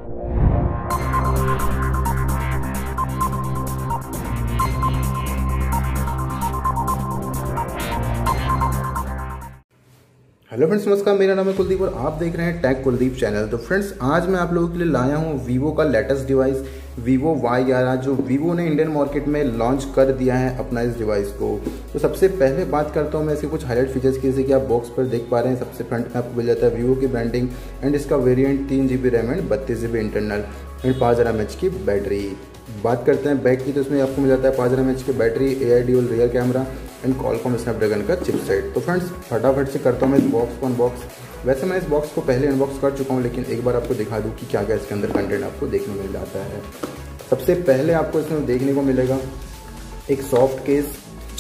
Hello friends, नमस्कार। मेरा नाम है कुलदीप और आप देख रहे हैं टेक कुलदीप चैनल। तो फ्रेंड्स, आज मैं आप लोगों के लिए लाया हूं वीवो का लेटेस्ट डिवाइस वीवो Y11, जो वीवो ने इंडियन मार्केट में लॉन्च कर दिया है अपना इस डिवाइस को। तो सबसे पहले बात करता हूं मैं इसके कुछ हाईलाइट फीचर्स की, जैसे कि आप बॉक्स पर देख पा रहे हैं। सबसे फ्रंट में आपको मिल जाता है वीवो की ब्रांडिंग एंड इसका variant 3GB RAM and 32GB internal and 5000 mAh की बैटरी। बात करते हैं बैक की, तो इसमें आपको मिल जाता है 5000 mAh की battery, AI dual rear camera and Qualcomm Snapdragon का चिपसेट। तो फ्रेंड्स, फटाफट से करता हूँ मैं इस बॉक्स को अनबॉक्स। वैसे मैं इस बॉक्स को पहले अनबॉक्स कर चुका हूँ, लेकिन एक बार आपको दिखा दूँ कि क्या क्या इसके अंदर कंटेंट आपको देखने मिल जाता है। सबसे पहले आपको इसमें देखने को मिलेगा एक सॉफ्ट केस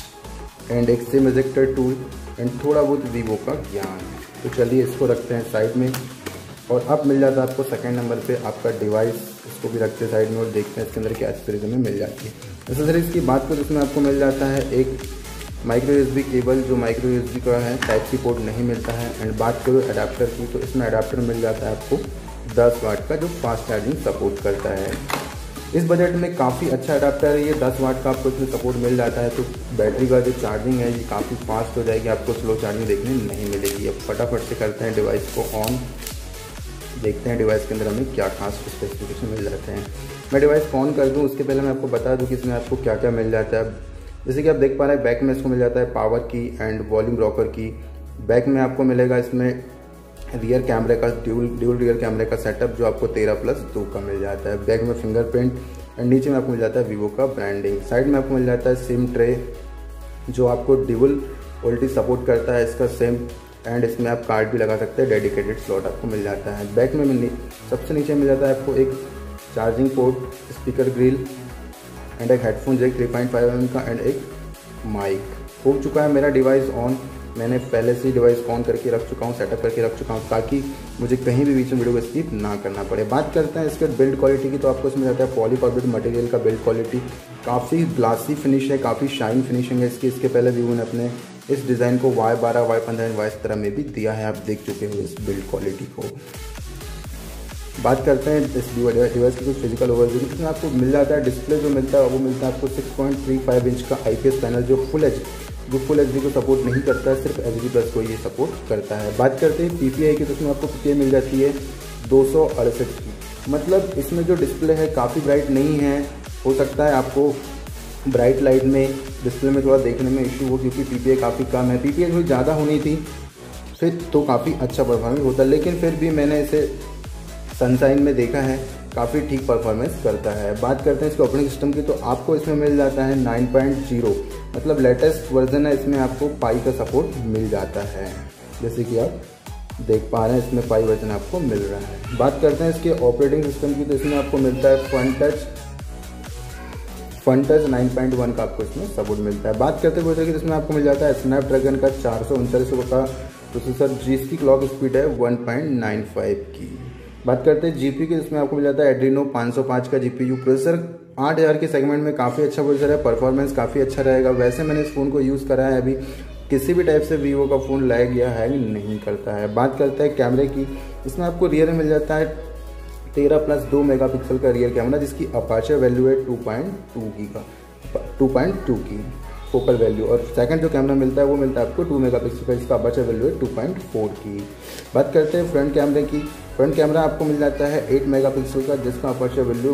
एंड एक सिम इजेक्टर टूल एंड थोड़ा बहुत वीवो का ज्ञान। तो चलिए इसको रखते हैं साइड में। और अब मिल जाता है आपको सेकंड नंबर पे आपका डिवाइस, इसको भी रखते हैं साइड में और देखते हैं इसके अंदर क्या एक्सपीरियंस में मिल जाती है। एक्सेसरीज की बात करें तो इसमें आपको मिल जाता है एक माइक्रो USB केबल, जो माइक्रो USB का है, टाइप सी पोर्ट नहीं मिलता है। एंड बात करो अडाप्टर की, तो इसमें अडाप्टर मिल जाता है आपको 10 वाट का, जो फास्ट चार्जिंग सपोर्ट करता है। इस बजट में काफ़ी अच्छा अडाप्टर है ये, 10 वाट का आपको इसमें सपोर्ट मिल जाता है। तो बैटरी का जो चार्जिंग है ये काफ़ी फास्ट हो जाएगी, आपको स्लो चार्जिंग देखने नहीं मिलेगी। अब फटाफट से करते हैं डिवाइस को ऑन, देखते हैं डिवाइस के अंदर हमें क्या खास स्पेसिफिकेशन मिल जाते हैं। मैं डिवाइस को ऑन कर दूं उसके पहले मैं आपको बता दूं कि इसमें आपको क्या क्या मिल जाता है। जैसे कि आप देख पा रहे हैं, बैक में इसको मिल जाता है पावर की एंड वॉल्यूम रॉकर की। बैक में आपको मिलेगा इसमें रियर कैमरे का ड्यूल रियर कैमरे का सेटअप, जो आपको 13+2 का मिल जाता है। बैक में फिंगरप्रिंट एंड नीचे में आपको मिल जाता है वीवो का ब्रांडिंग। साइड में आपको मिल जाता है सिम ट्रे, जो आपको ड्यूल OLT सपोर्ट करता है इसका सिम एंड इसमें आप कार्ड भी लगा सकते हैं, डेडिकेटेड स्लॉट आपको मिल जाता है। बैक में सबसे नीचे मिल जाता है आपको एक charging port, speaker grill and एक हेडफोन जैक 3.5 mm का एंड एक माइक। हो चुका है मेरा डिवाइस ऑन। मैंने पहले से ही डिवाइस ऑन करके रख चुका हूँ, सेटअप करके रख चुका हूँ, ताकि मुझे कहीं भी बीच में वीडियो को स्किप ना करना पड़े। बात करते हैं इसके बिल्ड क्वालिटी की, तो आपको इसमें जाता है पॉलीकार्बोनेट मटेरियल का बिल्ड क्वालिटी। काफ़ी ग्लासी फिनिश है, काफ़ी शाइन फिनिशिंग है इसकी। इसके पहले वीवो ने अपने इस डिज़ाइन को Y12, Y15, Y17 में भी दिया है, आप देख चुके हो इस बिल्ड क्वालिटी को। बात करते हैं इस डिवाइस की कुछ फिजिकल ओवरव्यू की। इसमें आपको मिल जाता है डिस्प्ले, जो मिलता है वो मिलता है आपको 6.35 इंच का IPS पैनल, जो फुल HD को सपोर्ट नहीं करता है, सिर्फ HD+ को ये सपोर्ट करता है। बात करते हैं PPI की, तो इसमें आपको PPI मिल जाती है 268 की। मतलब इसमें जो डिस्प्ले है काफ़ी ब्राइट नहीं है, हो सकता है आपको ब्राइट लाइट में डिस्प्ले में थोड़ा देखने में इशू हो, क्योंकि PPI काफ़ी कम है। PPI थोड़ी ज़्यादा होनी थी फिर तो काफ़ी अच्छा परफॉर्मेंस होता, लेकिन फिर भी मैंने इसे सनशाइन में देखा है, काफ़ी ठीक परफॉर्मेंस करता है। बात करते हैं इसके ऑपरेटिंग सिस्टम की, तो आपको इसमें मिल जाता है 9.0, मतलब लेटेस्ट वर्जन है। इसमें आपको पाई का सपोर्ट मिल जाता है, जैसे कि आप देख पा रहे हैं इसमें पाई वर्जन आपको मिल रहा है। बात करते हैं इसके ऑपरेटिंग सिस्टम की, तो इसमें आपको मिलता है फन टच 9.1 का आपको इसमें सपोर्ट मिलता है। बात करते हैं इसमें आपको मिल जाता है स्नैपड्रैगन का 439 का प्रोसेसर, जिसकी क्लॉक स्पीड है 1.95 की। बात करते हैं GPU की, इसमें आपको मिल जाता है एड्रीनो 505 का GPU। प्रोसेसर 8000 के सेगमेंट में काफ़ी अच्छा प्रोसेसर है, परफॉर्मेंस काफ़ी अच्छा रहेगा। वैसे मैंने इस फ़ोन को यूज़ करा है, अभी किसी भी टाइप से वीवो का फ़ोन लैग या हैंग नहीं करता है। बात करते हैं कैमरे की, इसमें आपको रियर में मिल जाता है 13+2 मेगापिक्सल का रियर कैमरा, जिसकी अपर्चर वैल्यू है 2.2 की फोकल वैल्यू। और सेकंड जो कैमरा मिलता है वो मिलता है आपको 2 मेगापिक्सल का, जिसका अपर्चर वैल्यू है 2.4 की। बात करते हैं फ्रंट कैमरे की, फ्रंट कैमरा आपको मिल जाता है 8 मेगापिक्सल का, जिसका अपर्चर वैल्यू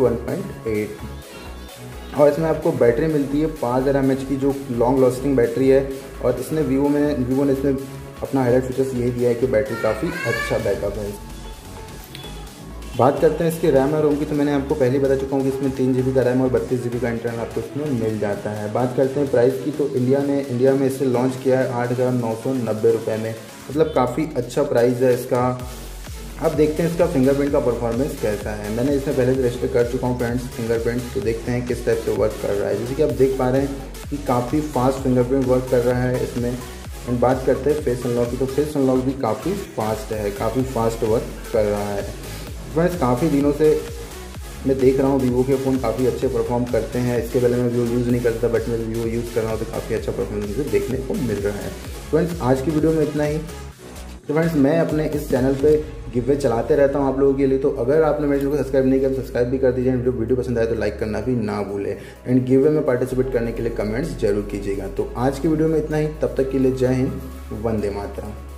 1.8। और इसमें आपको बैटरी मिलती है 5000 mAh की, जो लॉन्ग लास्टिंग बैटरी है। और इसने वीवो ने इसमें अपना हाईलाइट फीचर्स यही दिया है कि बैटरी काफ़ी अच्छा बैकअप है। बात करते हैं इसके रैम और रोम की, तो मैंने आपको पहले बता चुका हूँ कि इसमें 3GB का रैम और 32GB का इंटरनल आपको इसमें मिल जाता है। बात करते हैं प्राइस की, तो इंडिया में इसे लॉन्च किया है 8,990 रुपये में, मतलब काफ़ी अच्छा प्राइस है इसका। अब देखते हैं इसका फिंगरप्रिंट का परफॉर्मेंस कैसा है। मैंने इसमें पहले से रजिस्टर कर चुका हूँ फ्रेंड्स फिंगरप्रिंट, तो देखते हैं किस टाइप से वर्क कर रहा है। जैसे कि आप देख पा रहे हैं कि काफ़ी फास्ट फिंगरप्रिंट वर्क कर रहा है इसमें। एंड बात करते हैं फेस अनलॉक की, तो फेस अनलॉक भी काफ़ी फास्ट है, काफ़ी फास्ट वर्क कर रहा है। फ्रेंड्स, काफ़ी दिनों से मैं देख रहा हूँ वीवो के फ़ोन काफ़ी अच्छे परफॉर्म करते हैं। इसके पहले मैं वीवो यूज़ नहीं करता, बट मैं वीवो यूज़ कर रहा हूँ तो काफ़ी अच्छा परफॉर्मेंस मुझे देखने को मिल रहा है। फ्रेंड्स, आज की वीडियो में इतना ही। तो फ्रेंड्स, मैं अपने इस चैनल पे गिव वे चलाते रहता हूँ आप लोगों के लिए। तो अगर आपने मेरे चैनल को सब्सक्राइब नहीं किया तो सब्सक्राइब भी कर दीजिए। वीडियो पसंद आए तो लाइक करना भी ना भूलें। एंड गिव वे में पार्टिसिपेट करने के लिए कमेंट्स जरूर कीजिएगा। तो आज की वीडियो में इतना ही, तब तक के लिए जय हिंद, वंदे मातरम।